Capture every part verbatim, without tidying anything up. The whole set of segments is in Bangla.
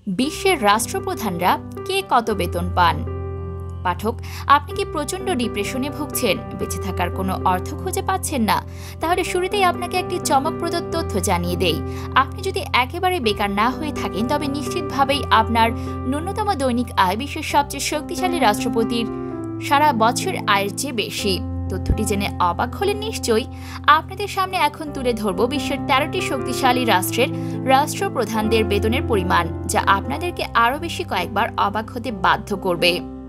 বিশ্বের রাষ্ট্রপ্রধানরা কে কত বেতন পান? পাঠক, আপনি কি প্রচন্ড ডিপ্রেশনে ভুগছেন, বেঁচে থাকার কোনো অর্থ খুঁজে পাচ্ছেন না? তাহলে শুরুতেই আপনাকে একটি চমকপ্রদ তথ্য জানিয়ে দেই। আপনি যদি একেবারে বেকার না হয়ে থাকেন, তবে নিশ্চিতভাবেই আপনার ন্যূনতম দৈনিক আয় বিশ্বের সবচেয়ে শক্তিশালী রাষ্ট্রপতির সারা বছর আয়ের চেয়ে বেশি। তথ্যটি জেনে অবাক হলেন নিশ্চয়ই। আপনাদের সামনে এখন তুলে ধরব বিশ্বের তেরোটি শক্তিশালী রাষ্ট্রের রাষ্ট্রপ্রধানদের বেতনের পরিমাণ, যা আপনাদেরকে আরও বেশি কয়েকবার অবাক হতে বাধ্য করবে।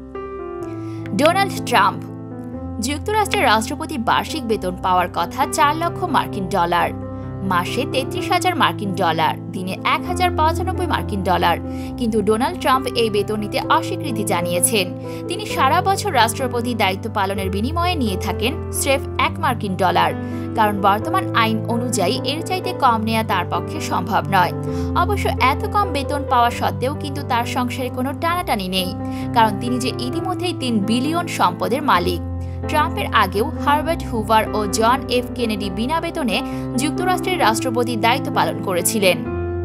Donald Trump. যুক্তরাষ্ট্রের রাষ্ট্রপতি বার্ষিক বেতন পাওয়ার কথা চার লক্ষ মার্কিন ডলার, মাসে তেত্রিশ হাজার মার্কিন ডলার, দিনে এক হাজার পঁচানব্বই মার্কিন ডলার। কিন্তু ডোনাল্ড ট্রাম্প এই বেতন নিতে অস্বীকৃতি জানিয়েছেন। তিনি সারা বছর রাষ্ট্রপতি দায়িত্ব পালনের বিনিময়ে নিয়ে থাকেন স্রেফ এক মার্কিন ডলার, কারণ বর্তমান আইন অনুযায়ী এর চাইতে কম নেওয়া তার পক্ষে সম্ভব নয়। অবশ্য এত কম বেতন পাওয়া সত্ত্বেও কিন্তু তার সংসারে কোনো টানাটানি নেই, কারণ তিনি যে ইতিমধ্যেই তিন বিলিয়ন সম্পদের মালিক। ট্রাম্পের আগেও হারবার্ট হুভার ও জন এফ কেনেডি বিনা বেতনে যুক্তরাষ্ট্রের রাষ্ট্রপতির দায়িত্ব পালন করেছিলেন।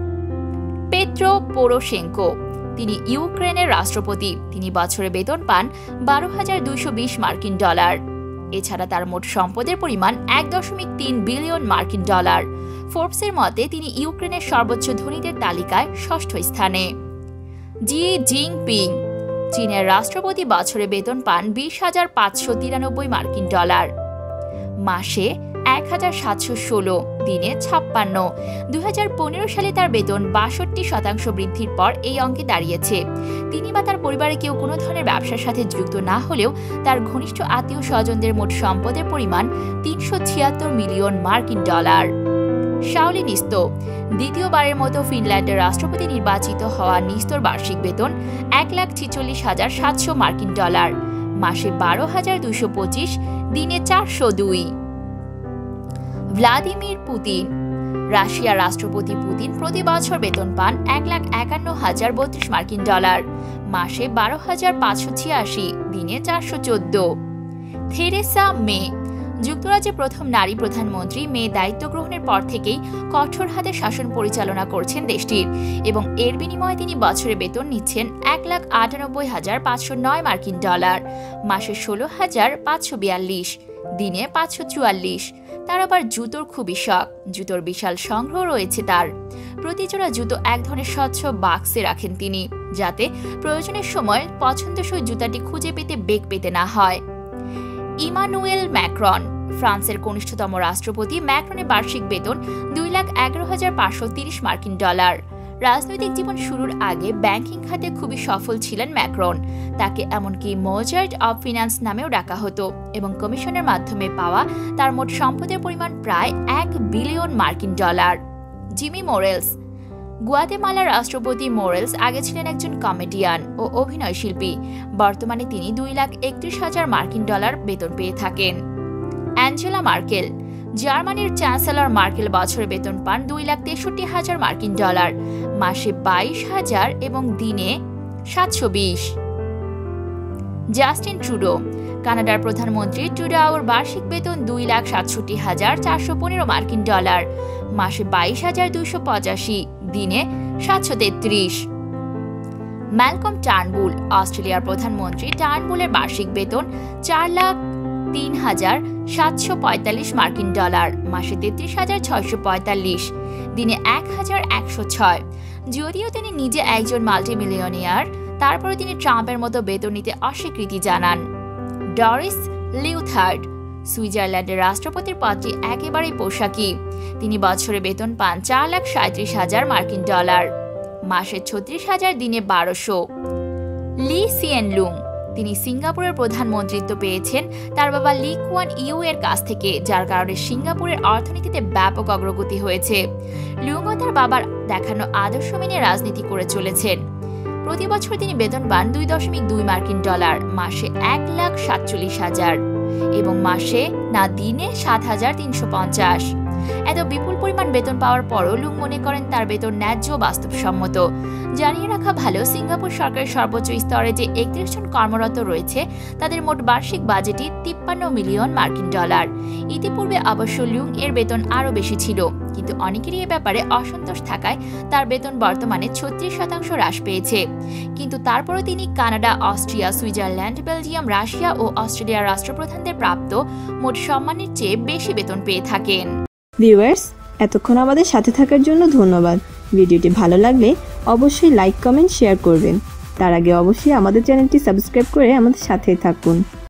Petro Poroshenko. তিনি ইউক্রেনের রাষ্ট্রপতি। তিনি বছরে বেতন পান বারো হাজার দুইশো বিশ মার্কিন ডলার। এছাড়া তার মোট সম্পদের পরিমাণ এক দশমিক তিন বিলিয়ন মার্কিন ডলার। ফোর্বসের মতে তিনি ইউক্রেনের সর্বোচ্চ ধনীদের তালিকায় ষষ্ঠ স্থানে। Xi Jinping. চীনের রাষ্ট্রপতি বছরে বেতন পান বিশ হাজার পাঁচশো তিরানব্বই মার্কিন ডলার, মাসে এক হাজার সাতশো ষোলো, দিনে ছাপ্পান্ন। দুই হাজার পনেরো সালে তার বেতন বাষট্টি শতাংশ বৃদ্ধির পর এই অঙ্কে দাঁড়িয়েছে। তিনি বা তার পরিবারে কেউ কোনো ধরনের ব্যবসার সাথে যুক্ত না হলেও তার ঘনিষ্ঠ আত্মীয় স্বজনদের মোট সম্পদের পরিমাণ তিনশো ছিয়াত্তর মিলিয়ন মার্কিন ডলার। শাওলি নিস্তো। দ্বিতীয়বারের মতো ফিনল্যান্ডের রাষ্ট্রপতি নির্বাচিত হওয়া নিস্তোর বার্ষিক বেতন এক লাখ ছিচল্লিশ হাজার সাতশো মার্কিন ডলার, মাসে বারো হাজার দুইশো পঁচিশ, দিনে চারশো দুই। Vladimir Putin. রাশিয়ার রাষ্ট্রপতি পুতিন প্রতি বছর বেতন পান এক লাখ একান্ন হাজার বত্রিশ মার্কিন ডলার, মাসে বারো হাজার পাঁচশো ছিয়াশি, দিনে চারশো চোদ্দ। Theresa May. যুক্তরাজ্যের প্রথম নারী প্রধানমন্ত্রী। মে দায়িত্ব গ্রহণের পর থেকেই কঠোর হাতে শাসন পরিচালনা করছেন দেশটির, এবং এর বিনিময়ে তিনি বছরে বেতন নিচ্ছেন এক লাখ আটানব্বই হাজার পাঁচশো নয় মার্কিন ডলার, মাসে ষোলো হাজার পাঁচশো বিয়াল্লিশ, দিনে পাঁচশো চুয়াল্লিশ। তার আবার জুতোর খুবই শখ। জুতোর বিশাল সংগ্রহ রয়েছে তার। প্রতিজোড়া জুতো এক ধরনের স্বচ্ছ বাক্সে রাখেন তিনি, যাতে প্রয়োজনের সময় পছন্দসই জুতাটি খুঁজে পেতে বেগ পেতে না হয়। Emmanuel Macron. ফ্রান্সের কনিষ্ঠতম রাষ্ট্রপতি। ম্যাক্রনের বার্ষিক বেতন দুই লাখ এগারো হাজার পাঁচশো তিরিশ মার্কিন ডলার। রাজনৈতিক জীবন শুরুর আগে ব্যাংকিং খাতে খুবই সফল ছিলেন ম্যাক্রন। তাকে এমনকি মোজার্ট অব ফিনান্স নামেও ডাকা হতো, এবং কমিশনের মাধ্যমে পাওয়া তার মোট সম্পদের পরিমাণ প্রায় এক বিলিয়ন মার্কিন ডলার। জিমি মোরেলস। গুয়াতেমালার রাষ্ট্রপতি মোরেলস আগে ছিলেন একজন কমেডিয়ান ও অভিনয় শিল্পী। বর্তমানে তিনি দুই লাখ একত্রিশ হাজার মার্কিন ডলার বেতন পেয়ে থাকেন। Angela Merkel. জার্মানির চ্যান্সেলর মার্কেল বছরে বেতন পান দুই লাখ তেষট্টি হাজার মার্কিন ডলার, মাসে বাইশ হাজার এবং দিনে সাতশো বিশ। Justin Trudeau. কানাডার প্রধানমন্ত্রী ট্রুডোর বার্ষিক বেতন দুই লাখ সাতষট্টি হাজার চারশো পনেরো মার্কিন ডলার, মাসে বাইশ হাজার দুইশো পঁচাশি, দিনে সাতশো তেত্রিশ। Malcolm Turnbull. অস্ট্রেলিয়ার প্রধানমন্ত্রী টার্নবুলের বার্ষিক বেতন চার লাখ তিন হাজার সাতশো পঁয়তাল্লিশ মার্কিন ডলার, মাসে তেত্রিশ হাজার ছয়শো পঁয়তাল্লিশ, দিনে এক হাজার একশো ছয়। যদিও তিনি নিজে একজন মাল্টিমিলিয়নিয়ার, তারপরে তিনি ট্রাম্পের মতো বেতন নিতে অস্বীকৃতি জানান। Doris Leuthard. সুইজারল্যান্ডের রাষ্ট্রপতির পদটি একেবারেই পোশাকি। তিনি বছরে বেতন পান চার লাখ সাঁত্রিশ হাজার মার্কিন ডলার, মাসে ছত্রিশ হাজার, দিনে বারোশো। Lee Hsien Loong. তিনি সিঙ্গাপুরের প্রধানমন্ত্রিত্ব পেয়েছেন তার বাবা লি কুয়ান ইউ এর কাছ থেকে, যার কারণে সিঙ্গাপুরের অর্থনীতিতে ব্যাপক অগ্রগতি হয়েছে। লুংও তার বাবার দেখানো আদর্শ মেনে রাজনীতি করে চলেছেন। প্রতি বছর তিনি বেতন পান দুই দশমিক দুই মার্কিন ডলার, মাসে এক লাখ সাতচল্লিশ হাজার এবং মাসে না দিনে সাত হাজার তিনশো পঞ্চাশ। এত বিপুল পরিমাণ বেতন পাওয়ার পরও লুং মনে করেন তার বেতন ন্যায্য ও বাস্তবসম্মত। জানিয়ে রাখা ভালো, সিঙ্গাপুর সরকারের সর্বোচ্চ স্তরে যে একত্রিশ জন কর্মরত রয়েছে তাদের মোট বার্ষিক বাজেটই তিপ্পান্ন মিলিয়ন মার্কিন ডলার। ইতিপূর্বে অবশ্য লুং এর বেতন আরও বেশি ছিল, কিন্তু অনেকেরই এ ব্যাপারে অসন্তোষ থাকায় তার বেতন বর্তমানে ছত্রিশ শতাংশ হ্রাস পেয়েছে। কিন্তু তারপরও তিনি Canada, Austria, Switzerland, Belgium, Russia ও অস্ট্রেলিয়ার রাষ্ট্রপ্রধানদের প্রাপ্ত মোট সম্মানের চেয়ে বেশি বেতন পেয়ে থাকেন। ভিউয়ার্স, এতক্ষণ আমাদের সাথে থাকার জন্য ধন্যবাদ। ভিডিওটি ভালো লাগলে অবশ্যই লাইক, কমেন্ট, শেয়ার করবেন। তার আগে অবশ্যই আমাদের চ্যানেলটি সাবস্ক্রাইব করে আমাদের সাথেই থাকুন।